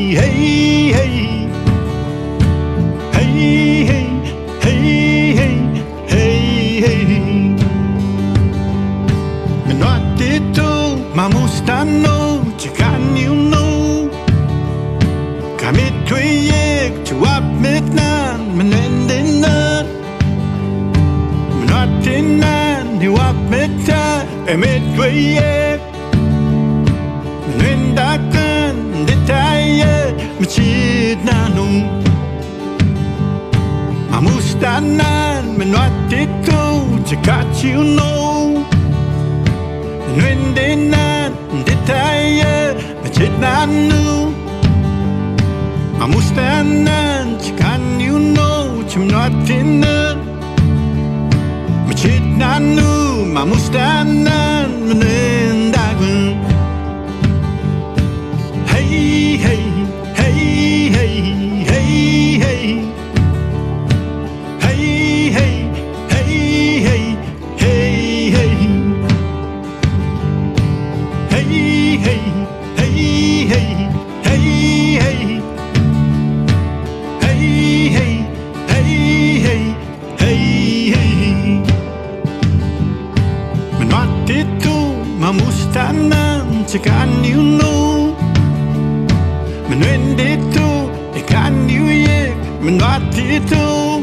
hey, hey. Hey, hey, hey, hey, hey, hey. Men nói tiếp tu mà mustano chỉ cần you know. Kami tuyek chuap mit nan men endin na. Men nói tin nan ni wap mit ta emet tuyek. Men endakan detaye mechit nanu. Mamustanan menwatitu cekat you know. Nwendinan detaya macet nanu. Mamustanan cekan you know cemnwatina macet nanu. Mamustanan menendagun. Hey, hey, hey, hey, hey, hey. Hey, hey, hey, hey, hey, hey. Hey, hey, hey, hey, hey, hey. Hey, hey, hey, hey, hey, hey. Menwatitu mamustanan cekan you know. Menwenditu ikan you yek menwatitu.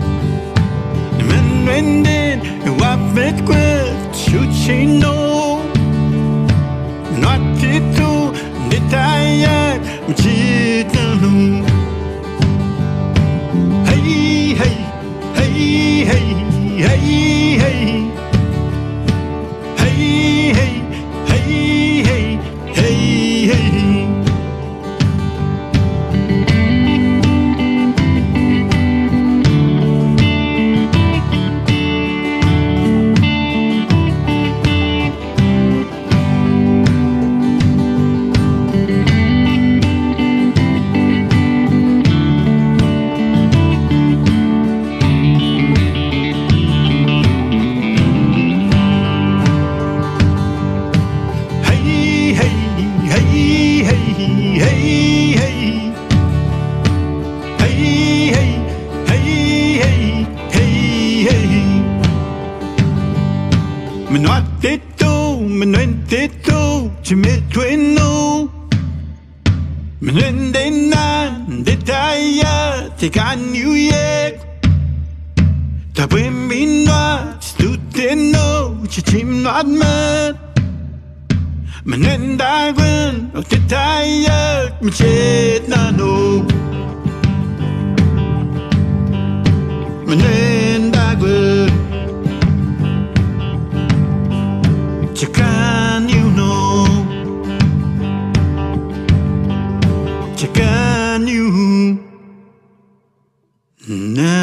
Mending wap met kwet chuchino. Not itu detayak mchit nanu. Hey, hey, hey, hey, hey, hey. Hey, hey, hey, hey, hey, hey. Menwatitu, menwentitu, cimitwinu. Menendinan detaya tekan you yek. Tapi minwa stutino cicimnat met. Menendagun detaya mencet nanu. Menendagun cekan you know. Cekan you know.